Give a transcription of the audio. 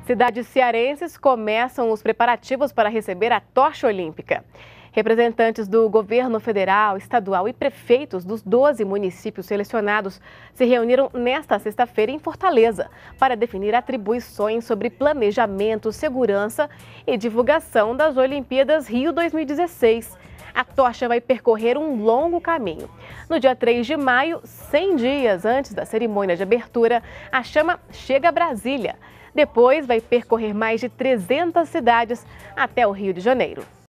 Cidades cearenses começam os preparativos para receber a tocha olímpica. Representantes do governo federal, estadual e prefeitos dos 12 municípios selecionados se reuniram nesta sexta-feira em Fortaleza para definir atribuições sobre planejamento, segurança e divulgação das Olimpíadas Rio 2016. A tocha vai percorrer um longo caminho. No dia 3 de maio, 100 dias antes da cerimônia de abertura, a chama chega a Brasília. Depois vai percorrer mais de 300 cidades até o Rio de Janeiro.